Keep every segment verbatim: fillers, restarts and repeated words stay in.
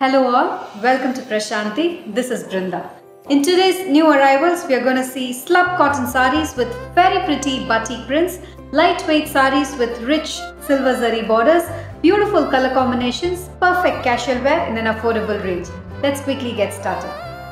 Hello all, welcome to Prashanti. This is Brinda. In today's new arrivals, we are going to see slub cotton saris with very pretty batik prints, lightweight saris with rich silver zari borders, beautiful color combinations, perfect casual wear in an affordable range. Let's quickly get started.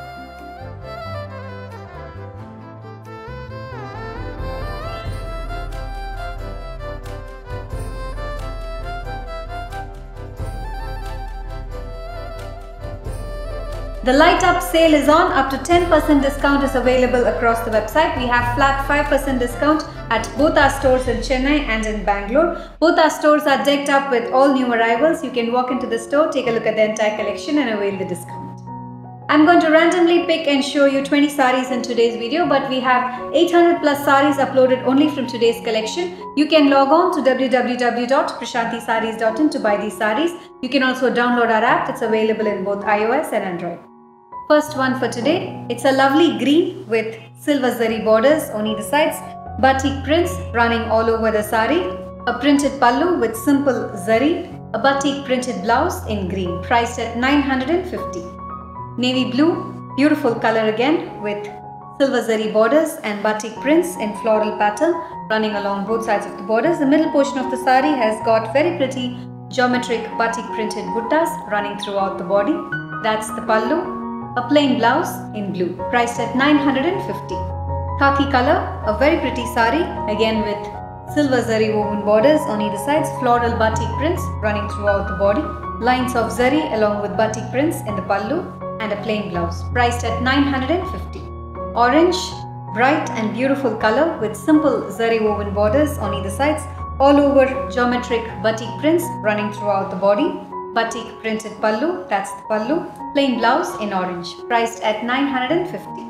The light up sale is on. Up to ten percent discount is available across the website. We have flat five percent discount at both our stores in Chennai and in Bangalore. Both our stores are decked up with all new arrivals. You can walk into the store, take a look at the entire collection and avail the discount. I'm going to randomly pick and show you twenty saris in today's video, but we have eight hundred plus saris uploaded only from today's collection. You can log on to w w w dot prashanti sarees dot in to buy these saris. You can also download our app. It's available in both iOS and Android. First one for today, it's a lovely green with silver zari borders on either sides, batik prints running all over the sari, a printed pallu with simple zari, a batik printed blouse in green, priced at nine hundred fifty. Navy blue, beautiful color again with silver zari borders and batik prints in floral pattern running along both sides of the borders. The middle portion of the sari has got very pretty geometric batik printed buttas running throughout the body. That's the pallu. A plain blouse in blue, priced at nine hundred fifty. Khaki color, a very pretty sari, again with silver zari woven borders on either sides, floral batik prints running throughout the body, lines of zari along with batik prints in the pallu, and a plain blouse, priced at nine hundred fifty. Orange, bright and beautiful color with simple zari woven borders on either sides, all over geometric batik prints running throughout the body. Batik printed pallu, that's the pallu, plain blouse in orange, priced at nine hundred fifty.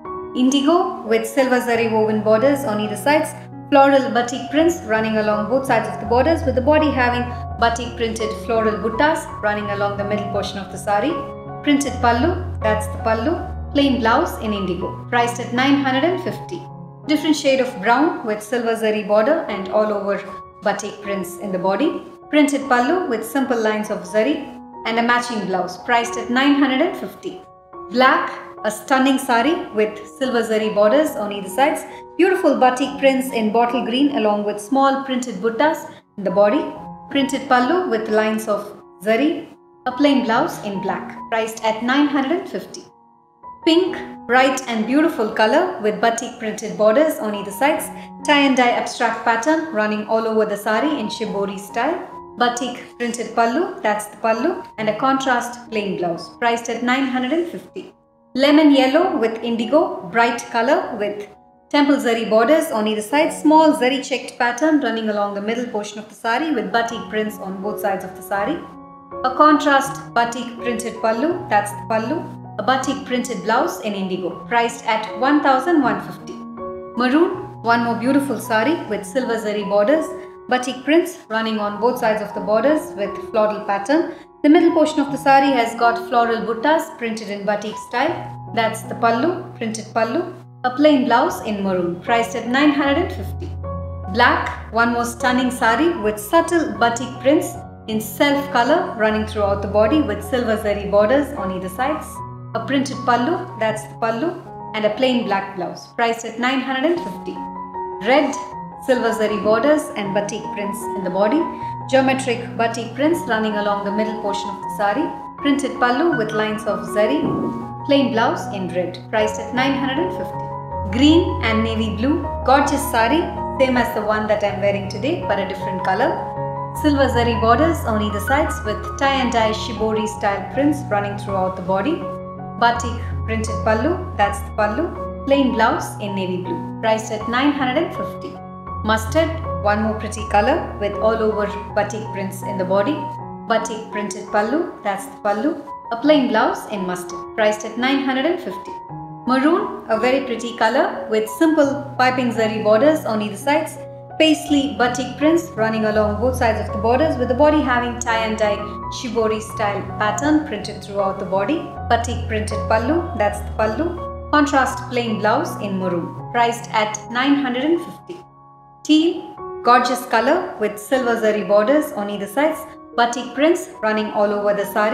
Indigo with silver zari woven borders on either sides, floral batik prints running along both sides of the borders with the body having batik printed floral buttas running along the middle portion of the sari. Printed pallu, that's the pallu, plain blouse in indigo, priced at nine hundred fifty. Different shade of brown with silver zari border and all over batik prints in the body. Printed pallu with simple lines of zari and a matching blouse, priced at nine hundred fifty. Black, a stunning sari with silver zari borders on either sides. Beautiful batik prints in bottle green along with small printed buttas in the body. Printed pallu with lines of zari. A plain blouse in black, priced at nine hundred fifty. Pink, bright and beautiful color with batik printed borders on either sides. Tie and dye abstract pattern running all over the sari in shibori style. Batik printed pallu, that's the pallu, and a contrast plain blouse, priced at nine hundred fifty. Lemon yellow with indigo, bright color with temple zari borders on either side, small zari checked pattern running along the middle portion of the sari with batik prints on both sides of the sari. A contrast batik printed pallu, that's the pallu, a batik printed blouse in indigo, priced at one thousand one hundred fifty. Maroon, one more beautiful sari with silver zari borders, batik prints running on both sides of the borders with floral pattern. The middle portion of the sari has got floral buttas printed in batik style. That's the pallu, printed pallu, a plain blouse in maroon, priced at nine hundred fifty. Black, one more stunning sari with subtle batik prints in self color running throughout the body with silver zari borders on either sides. A printed pallu, that's the pallu, and a plain black blouse, priced at nine hundred fifty. Red, silver zari borders and batik prints in the body, geometric batik prints running along the middle portion of the sari, printed pallu with lines of zari, plain blouse in red, priced at nine hundred fifty. Green and navy blue, gorgeous sari, same as the one that I am wearing today but a different color. Silver zari borders on either sides with tie and dye shibori style prints running throughout the body. Batik printed pallu, that's the pallu, plain blouse in navy blue, priced at nine hundred fifty. Mustard, one more pretty color with all over batik prints in the body. Batik printed pallu, that's the pallu, a plain blouse in mustard, priced at nine hundred fifty. Maroon, a very pretty color with simple piping zari borders on either sides. Paisley batik prints running along both sides of the borders with the body having tie and dye shibori style pattern printed throughout the body. Batik printed pallu, that's the pallu, contrast plain blouse in maroon, priced at nine hundred fifty. Teal, gorgeous color with silver zari borders on either sides, batik prints running all over the sari,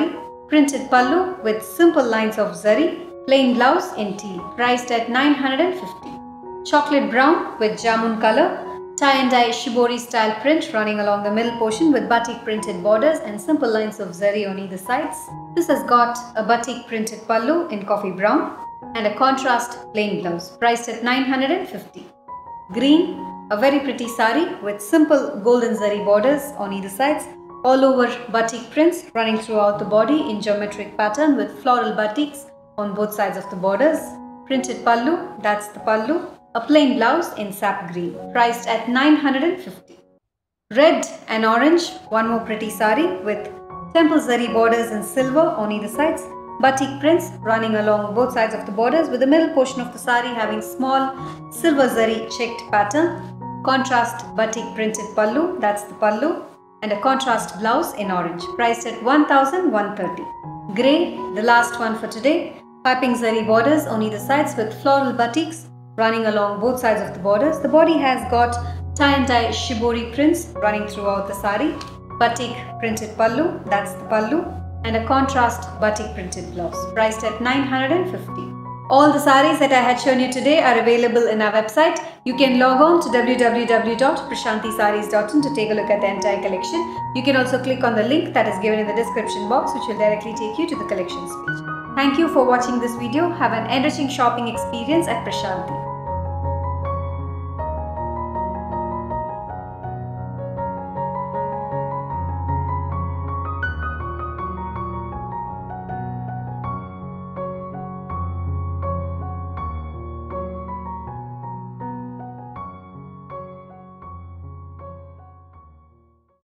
Printed pallu with simple lines of zari. Plain blouse in teal, priced at nine hundred fifty. Chocolate brown with jamun color. Tie and dye shibori style print running along the middle portion with batik printed borders and simple lines of zari on either sides. This has got a batik printed pallu in coffee brown and a contrast plain blouse, priced at nine hundred fifty. Green, a very pretty sari with simple golden zari borders on either sides. All over batik prints running throughout the body in geometric pattern with floral batiks on both sides of the borders. Printed pallu, that's the pallu. A plain blouse in sap green, priced at nine hundred fifty. Red and orange, one more pretty sari with temple zari borders in silver on either sides. Batik prints running along both sides of the borders with the middle portion of the sari having small silver zari checked pattern. Contrast batik printed pallu, that's the pallu, and a contrast blouse in orange, priced at one thousand one hundred thirty. Grey, the last one for today. Piping zari borders on either sides with floral batiks running along both sides of the borders. The body has got tie and dye shibori prints running throughout the sari. Batik printed pallu, that's the pallu, and a contrast batik printed blouse, priced at nine hundred fifty. All the saris that I had shown you today are available in our website. You can log on to w w w dot prashanti sarees dot in to take a look at the entire collection. You can also click on the link that is given in the description box, which will directly take you to the collections page. Thank you for watching this video. Have an enriching shopping experience at Prashanti.